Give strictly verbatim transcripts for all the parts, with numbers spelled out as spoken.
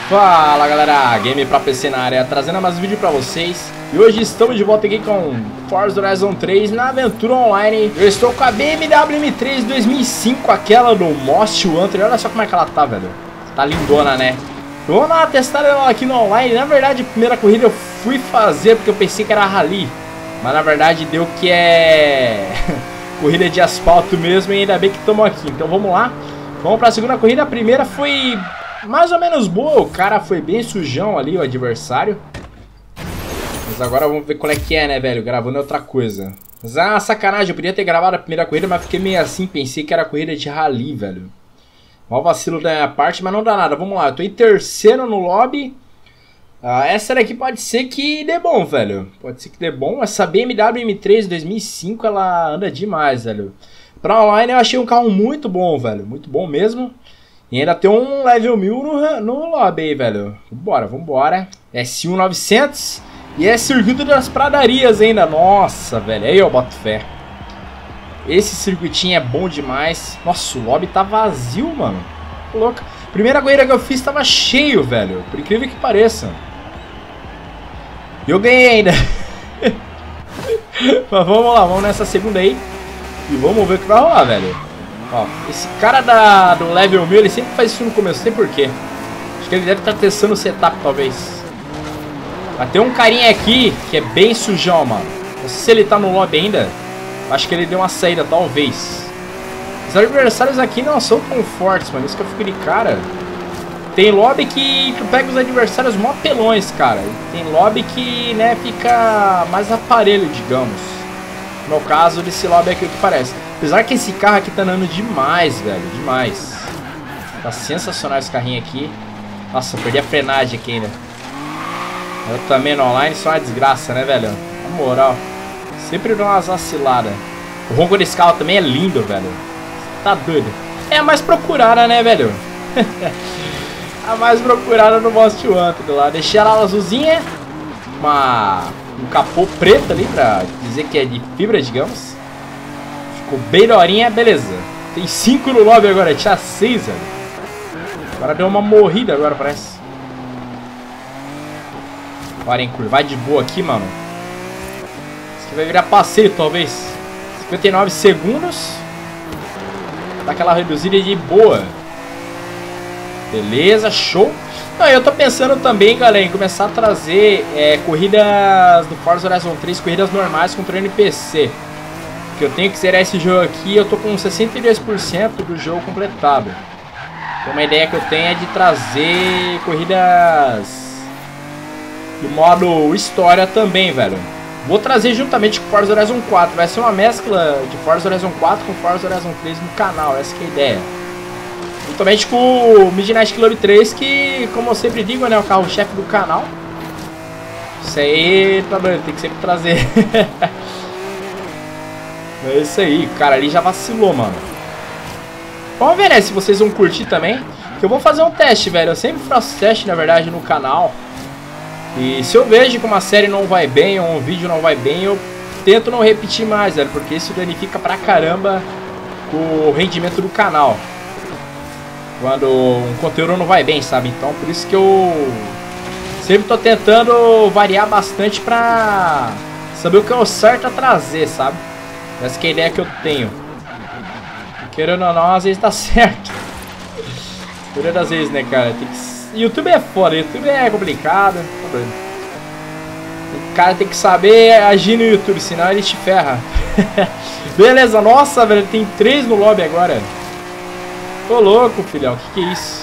Fala galera, Game pra P C na área, trazendo mais um vídeo pra vocês. E hoje estamos de volta aqui com Forza Horizon três na aventura online. Eu estou com a B M W M três dois mil e cinco, aquela do Most Wanted. Olha só como é que ela tá, velho. Tá lindona, né? Eu vou dar uma testada ela aqui no online. Na verdade, a primeira corrida eu fui fazer porque eu pensei que era rally, mas na verdade deu que é corrida de asfalto mesmo, e ainda bem que estamos aqui. Então vamos lá, vamos pra segunda corrida. A primeira foi mais ou menos boa, o cara foi bem sujão ali, o adversário. Mas agora vamos ver qual é que é, né, velho, gravando é outra coisa. Mas é uma sacanagem, eu podia ter gravado a primeira corrida, mas fiquei meio assim, pensei que era corrida de rally, velho. Mó vacilo da minha parte, mas não dá nada, vamos lá, eu tô em terceiro no lobby. Ah, essa daqui pode ser que dê bom, velho, pode ser que dê bom. Essa B M W M três dois mil e cinco, ela anda demais, velho. Pra online eu achei um carro muito bom, velho, muito bom mesmo. E ainda tem um level mil no, no lobby aí, velho. Vambora, vambora. S um novecentos. E é circuito das pradarias ainda. Nossa, velho. Aí eu boto fé. Esse circuitinho é bom demais. Nossa, o lobby tá vazio, mano. Tô louco. Primeira corrida que eu fiz tava cheio, velho. Por incrível que pareça. E eu ganhei ainda. Mas vamos lá, vamos nessa segunda aí. E vamos ver o que vai rolar, velho. Ó, esse cara da, do level mil, ele sempre faz isso no começo, não sei porquê. Acho que ele deve estar testando o setup, talvez. Mas tem um carinha aqui que é bem sujão, mano. Não sei se ele tá no lobby ainda. Acho que ele deu uma saída, talvez. Os adversários aqui não são tão fortes, mano. Isso que eu fico de cara. Tem lobby que tu pega os adversários mó pelões, cara. E tem lobby que, né, fica mais aparelho, digamos. No caso desse lobby aqui, o que parece. Apesar que esse carro aqui tá andando demais, velho, demais. Tá sensacional esse carrinho aqui. Nossa, eu perdi a frenagem aqui ainda. Eu também no online, só uma desgraça, né, velho? Na moral, sempre dou umas vaciladas. O ronco desse carro também é lindo, velho. Tá doido. É a mais procurada, né, velho? A mais procurada no Most Wanted lá. Deixei ela azulzinha. Uma... um capô preto ali pra dizer que é de fibra, digamos. Ficou bem da horinha, beleza. Tem cinco no lobby agora, tinha seis, velho. Agora deu uma morrida agora, parece. Bora encurvar de boa aqui, mano. Isso aqui vai virar passeio, talvez. cinquenta e nove segundos. Dá aquela reduzida de boa. Beleza, show. Não, eu tô pensando também, galera, em começar a trazer é, corridas do Forza Horizon três, corridas normais contra o N P C. Que eu tenho que zerar esse jogo aqui, eu tô com sessenta e dois por cento do jogo completado. Então uma ideia que eu tenho é de trazer corridas do modo história também, velho. Vou trazer juntamente com Forza Horizon quatro, vai ser uma mescla de Forza Horizon quatro com Forza Horizon três no canal, essa que é a ideia. Juntamente com o Midnight Club três, que, como eu sempre digo, né, é o carro-chefe do canal. Isso aí, tá doido, tem que sempre trazer. É isso aí, o cara ali já vacilou, mano. Vamos ver, né, se vocês vão curtir também. Que eu vou fazer um teste, velho. Eu sempre faço teste, na verdade, no canal. E se eu vejo que uma série não vai bem, ou um vídeo não vai bem, eu tento não repetir mais, velho. Porque isso danifica pra caramba o rendimento do canal. Quando um conteúdo não vai bem, sabe? Então, por isso que eu sempre tô tentando variar bastante pra saber o que é o certo a trazer, sabe? Essa que é a ideia que eu tenho. Querendo ou não, às vezes tá certo. Querendo às vezes, né, cara? Tem que... YouTube é foda, YouTube é complicado. O cara tem que saber agir no YouTube, senão ele te ferra. Beleza, nossa, velho, tem três no lobby agora. Tô louco, filhão, que que é isso?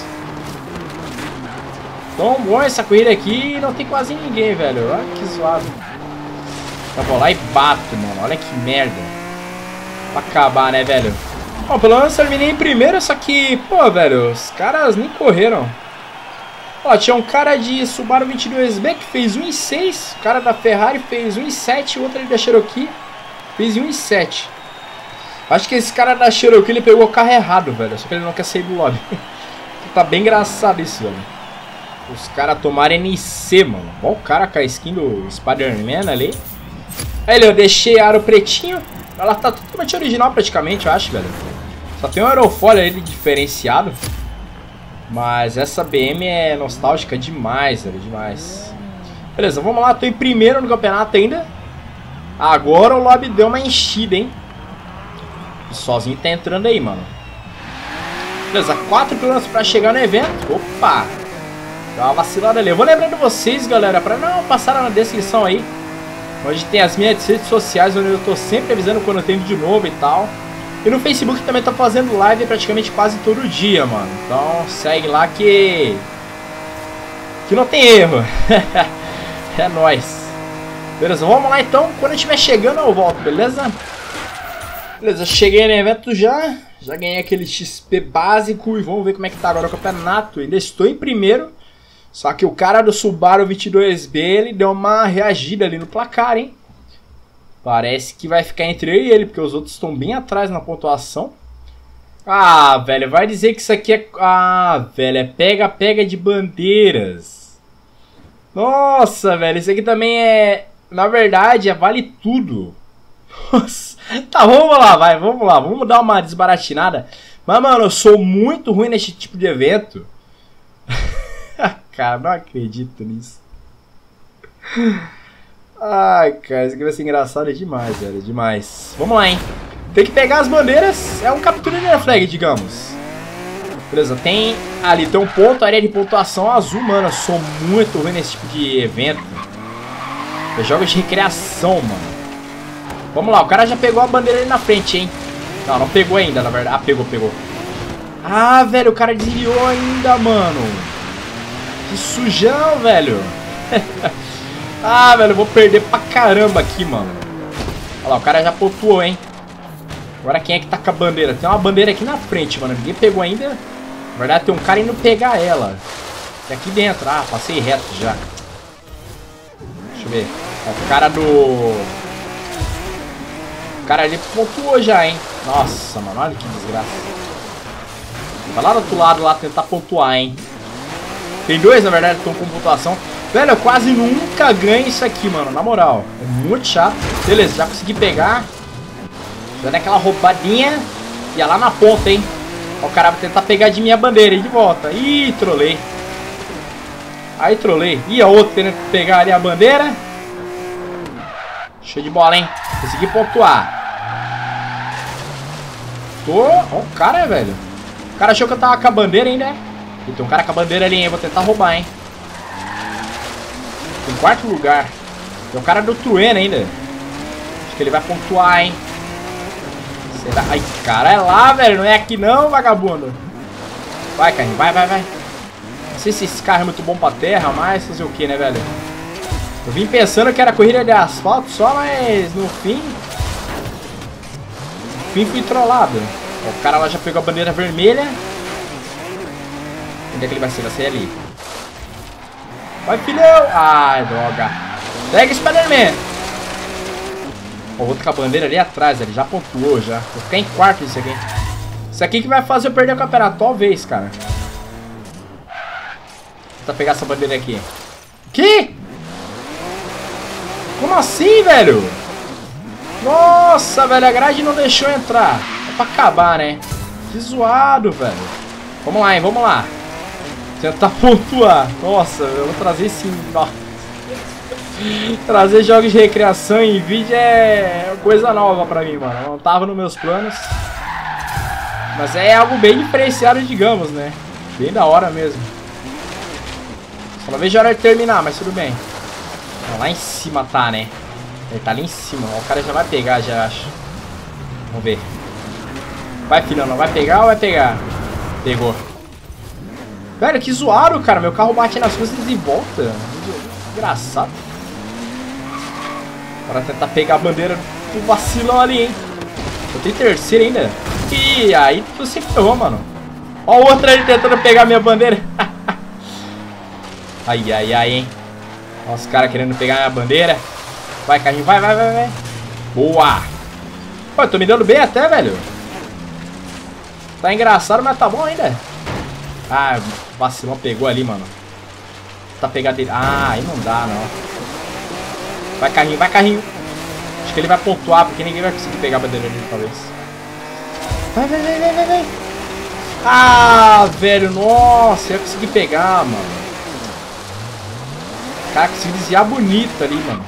Tão bom essa corrida aqui e não tem quase ninguém, velho. Olha que zoado. Eu vou lá e bato, mano. Olha que merda. Pra acabar, né, velho? Bom, pelo menos eu terminei em primeiro, só que, pô, velho, os caras nem correram. Ó, tinha um cara de Subaru vinte e dois B que fez um e seis. O cara da Ferrari fez um e sete. O outro ali da Cherokee fez um e sete. Acho que esse cara da Cherokee, ele pegou o carro errado, velho. Só que ele não quer sair do lobby. Tá bem engraçado isso, velho. Os caras tomaram N C, mano. Ó, o cara com a skin do Spider-Man ali. Aí, eu deixei aro pretinho. Ela tá totalmente original praticamente, eu acho, velho. Só tem um aerofólio aí diferenciado. Mas essa B M é nostálgica demais, velho, demais. Beleza, vamos lá, tô em primeiro no campeonato ainda. Agora o lobby deu uma enchida, hein. O sozinho tá entrando aí, mano. Beleza, quatro quilômetros pra chegar no evento. Opa! Dá uma vacilada ali. Eu vou lembrando vocês, galera, pra não passar na descrição aí, onde tem as minhas redes sociais, onde eu tô sempre avisando quando eu tenho vídeo novo e tal. E no Facebook também tô fazendo live praticamente quase todo dia, mano. Então segue lá que... que não tem erro. É nóis. Beleza, vamos lá então. Quando eu estiver chegando eu volto, beleza? Beleza, cheguei no evento já. Já ganhei aquele X P básico. E vamos ver como é que tá agora o campeonato. Ainda estou em primeiro. Só que o cara do Subaru vinte e dois B, ele deu uma reagida ali no placar, hein? Parece que vai ficar entre eu e ele, porque os outros estão bem atrás na pontuação. Ah, velho, vai dizer que isso aqui é... Ah, velho, é pega-pega de bandeiras. Nossa, velho, isso aqui também é... Na verdade, é vale tudo. Nossa. Tá, vamos lá, vai, vamos lá. Vamos dar uma desbaratinada. Mas, mano, eu sou muito ruim nesse tipo de evento. Cara, não acredito nisso. Ai, cara, isso aqui vai ser engraçado demais, velho, demais. Vamos lá, hein. Tem que pegar as bandeiras, é um captura de flag, digamos. Beleza, tem ali, tem um ponto, área de pontuação azul, mano. Eu sou muito ruim nesse tipo de evento. Eu jogo de recreação, mano. Vamos lá, o cara já pegou a bandeira ali na frente, hein. Não, não pegou ainda, na verdade. Ah, pegou, pegou. Ah, velho, o cara desviou ainda, mano. Que sujão, velho. Ah, velho, eu vou perder pra caramba aqui, mano. Olha lá, o cara já pontuou, hein. Agora quem é que tá com a bandeira? Tem uma bandeira aqui na frente, mano. Ninguém pegou ainda. Na verdade, tem um cara indo pegar ela. E aqui dentro. Ah, passei reto já. Deixa eu ver. O cara do... O cara ali pontuou já, hein. Nossa, mano, olha que desgraça. Vai lá do outro lado lá tentar pontuar, hein. Tem dois, na verdade, que estão com pontuação. Velho, eu quase nunca ganho isso aqui, mano. Na moral. É muito chato. Beleza, já consegui pegar. Já dá aquela roubadinha. E é lá na ponta, hein. Ó, o cara vai tentar pegar de minha bandeira e de volta. Ih, trolei. Aí, trolei. Ih, a outra tentando pegar ali a bandeira. Show de bola, hein. Consegui pontuar. Tô... Ó o cara, velho. O cara achou que eu tava com a bandeira ainda, né? E tem um cara com a bandeira ali, hein? Vou tentar roubar, hein? Em quarto lugar. Tem o cara do Trueno ainda. Acho que ele vai pontuar, hein? Será? Ai, cara, é lá, velho. Não é aqui não, vagabundo. Vai, carrinho. Vai, vai, vai. Não sei se esse carro é muito bom pra terra, mas fazer o que, né, velho? Eu vim pensando que era corrida de asfalto só, mas no fim... No fim fui trollado. O cara lá já pegou a bandeira vermelha. Onde é que ele vai ser? Vai ser ali. Vai, filhão! Ai, droga. Pega Spider-Man. O outro com a bandeira ali atrás, ele já pontuou já. Vou ficar em quarto isso aqui. Isso aqui que vai fazer eu perder o campeonato, talvez, cara. Vou pegar essa bandeira aqui. Que? Como assim, velho? Nossa, velho, a grade não deixou entrar. É pra acabar, né? Que zoado, velho. Vamos lá, hein, vamos lá. Tentar pontuar. Nossa, eu vou trazer sim. Nossa. Trazer jogos de recreação em vídeo é coisa nova pra mim, mano. Não tava nos meus planos. Mas é algo bem diferenciado, digamos, né? Bem da hora mesmo. Só não vejo a hora de terminar, mas tudo bem. Lá em cima tá, né? Ele tá ali em cima. O cara já vai pegar, já acho. Vamos ver. Vai, filhão, não vai pegar ou vai pegar? Pegou. Velho, que zoado, cara. Meu carro bate nas coisas e volta. Engraçado. Para tentar pegar a bandeira do vacilão ali, hein. Eu tenho terceiro ainda. E aí você ferrou, mano. Ó o outro ali tentando pegar minha bandeira. Ai, ai, ai, hein. Ó os caras querendo pegar minha bandeira. Vai, carrinho, vai, vai, vai, vai. Boa. Pô, eu tô me dando bem até, velho. Tá engraçado, mas tá bom ainda. Ah, o vacilão pegou ali, mano. Tá pegando dele. Ah, aí não dá, não. Vai, carrinho, vai, carrinho. Acho que ele vai pontuar, porque ninguém vai conseguir pegar a bandeira dele, talvez. Vai, vai, vai, vai, vai, vai. Ah, velho, nossa, eu consegui pegar, mano. Cara, consegui desviar bonito ali, mano.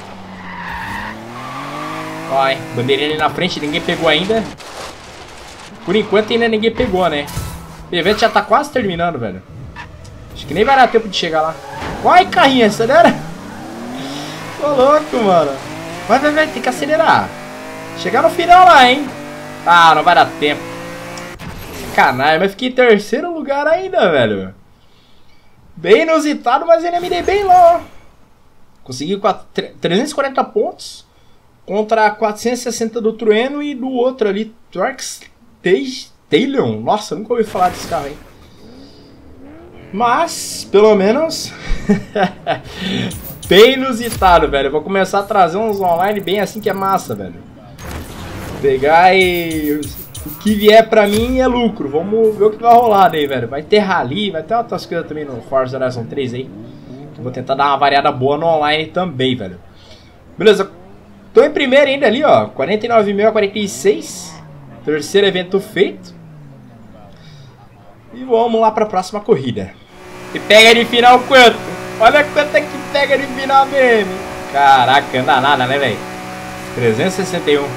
Ó, hein, bandeirinha ali na frente, ninguém pegou ainda. Por enquanto ainda ninguém pegou, né? O evento já tá quase terminando, velho. Acho que nem vai dar tempo de chegar lá. Vai, carrinho, acelera. Tô louco, mano. Vai, vai, vai, tem que acelerar. Chegar no final lá, hein. Ah, não vai dar tempo. Sacanagem, mas fiquei em terceiro lugar ainda, velho. Bem inusitado, mas ainda me dei bem lá, ó. Consegui trezentos e quarenta pontos contra quatrocentos e sessenta do Trueno e do outro ali, Torx Tailion. Nossa, nunca ouvi falar desse carro aí. Mas, pelo menos, bem inusitado, velho. Eu vou começar a trazer uns online bem assim que é massa, velho. Pegar e... o que vier pra mim é lucro. Vamos ver o que vai rolar daí, velho. Vai ter rally, vai ter outras coisas também no Forza Horizon três aí. Eu vou tentar dar uma variada boa no online também, velho. Beleza. Tô em primeiro ainda ali, ó. quarenta e nove mil a quarenta e seis. Terceiro evento feito. E vamos lá pra próxima corrida. E pega de final quanto? Olha quanto é que pega de final mesmo. Caraca, anda nada, né, velho? trezentos e sessenta e um.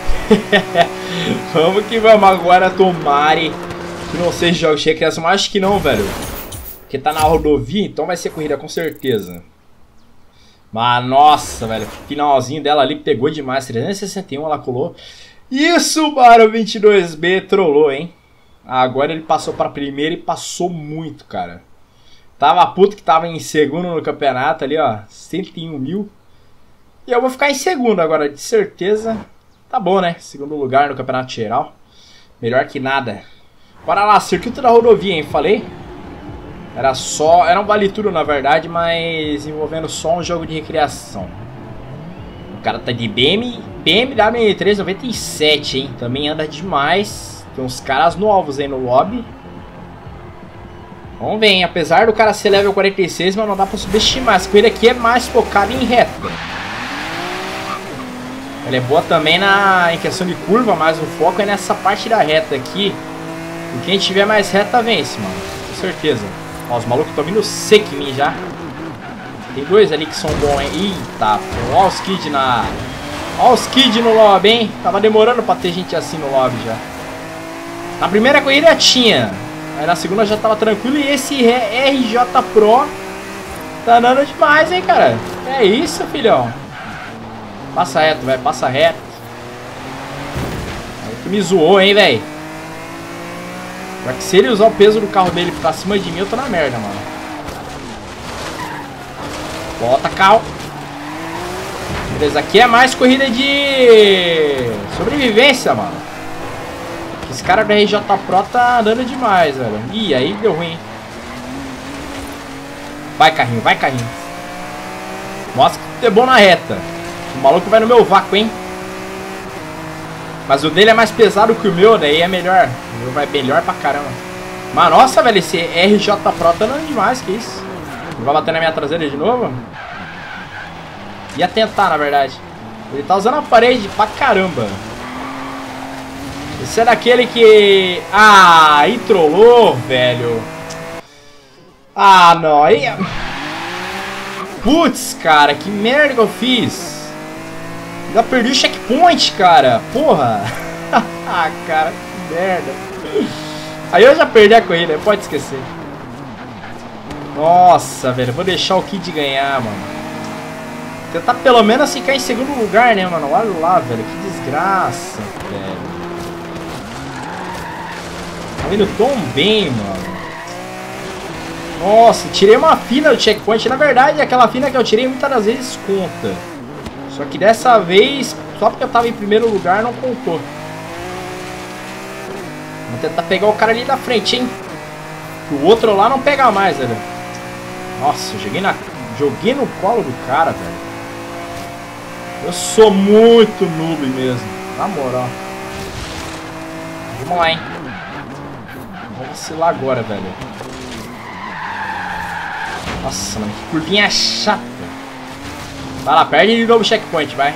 Vamos que vamos agora, tomare que não seja jogo cheio de criação, mas acho que não, velho. Porque tá na rodovia, então vai ser corrida com certeza. Mas nossa, velho, finalzinho dela ali pegou demais. trezentos e sessenta e um ela colou. E o Subaru vinte e dois B trollou, hein. Agora ele passou pra primeira e passou muito, cara. Tava puto que tava em segundo no campeonato ali, ó, cento e um mil. E eu vou ficar em segundo agora, de certeza. Tá bom, né? Segundo lugar no campeonato geral. Melhor que nada. Bora lá, circuito da rodovia, hein? Falei? Era só... Era um vale tudo, na verdade, mas envolvendo só um jogo de recreação. O cara tá de B M W trezentos e noventa e sete, hein? Também anda demais. Tem uns caras novos aí no lobby. Vamos ver, hein? Apesar do cara ser level quarenta e seis, mas não dá pra subestimar. Essa corrida aqui é mais focada em reta. Ela é boa também na, em questão de curva, mas o foco é nessa parte da reta aqui. E quem tiver mais reta vence, mano. Com certeza. Ó, os malucos estão vindo seco em mim já. Tem dois ali que são bons, hein? Eita, pô. Ó os kids na... Ó os kids no lobby, hein? Tava demorando pra ter gente assim no lobby já. Na primeira corrida tinha. Aí na segunda já tava tranquilo. E esse R J Pro tá andando demais, hein, cara? É isso, filhão. Passa reto, velho. Passa reto. Aí tu me zoou, hein, velho. Já que se ele usar o peso do carro dele pra cima de mim, eu tô na merda, mano. Volta, carro. Beleza, aqui é mais corrida de sobrevivência, mano. Esse cara do R J Pro tá andando demais, velho. Ih, aí deu ruim. Vai, carrinho, vai, carrinho. Mostra que tu é bom na reta. O maluco vai no meu vácuo, hein? Mas o dele é mais pesado que o meu, daí é melhor. O meu vai melhor pra caramba. Mas nossa, velho, esse R J Pro tá andando demais, que isso? Ele vai bater na minha traseira de novo? Ia tentar, na verdade. Ele tá usando a parede pra caramba. Esse é daquele que... Ah, aí trollou, velho. Ah, não. Aí... Putz, cara, que merda que eu fiz. Já perdi o checkpoint, cara. Porra. Ah, cara, que merda. Aí eu já perdi a corrida, pode esquecer. Nossa, velho, vou deixar o Kid ganhar, mano. Tentar pelo menos ficar em segundo lugar, né, mano? Olha lá, velho, que desgraça, velho. Tá indo tão bem, mano. Nossa, tirei uma fina do checkpoint. Na verdade, aquela fina que eu tirei muitas das vezes conta. Só que dessa vez, só porque eu tava em primeiro lugar, não contou. Vou tentar pegar o cara ali da frente, hein? O outro lá não pega mais, velho. Nossa, eu joguei, na... joguei no colo do cara, velho. Eu sou muito noob mesmo. Na moral. Vamos lá, hein? Vamos vacilar agora, velho. Nossa, mano, que curvinha chata. Vai lá, perde de novo o checkpoint, vai.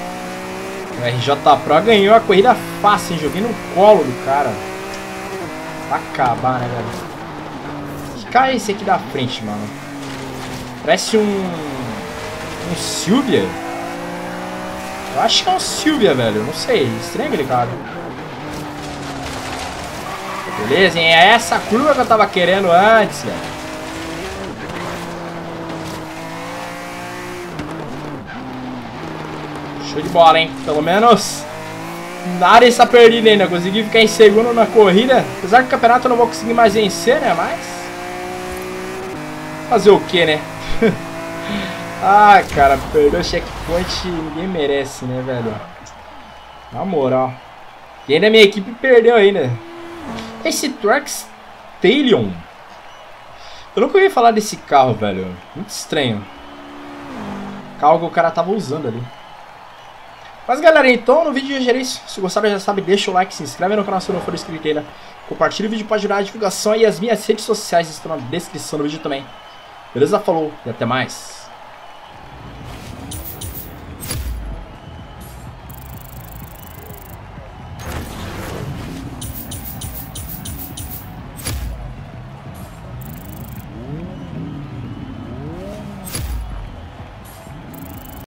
O R J Pro ganhou a corrida fácil, hein? Joguei no colo do cara. Vai acabar, né, velho? Que carro é esse aqui da frente, mano? Parece um... Um Silvia? Eu acho que é um Silvia, velho. Não sei. Estranho aquele cara. Beleza, hein? É essa curva que eu tava querendo antes, velho. Show de bola, hein? Pelo menos nada está perdido ainda. Consegui ficar em segundo na corrida. Apesar que o campeonato eu não vou conseguir mais vencer, né? Mas... fazer o que, né? Ah, cara, perdeu o checkpoint. Ninguém merece, né, velho? Na moral. E ainda a minha equipe perdeu ainda. Esse Trax Talion. Eu nunca ouvi falar desse carro, velho. Muito estranho. Carro que o cara tava usando ali. Mas galera, então no vídeo de hoje era isso. Se gostaram, já sabe, deixa o like, se inscreve no canal se não for inscrito ainda. Compartilha o vídeo para ajudar a divulgação e as minhas redes sociais estão na descrição do vídeo também. Beleza? Falou e até mais.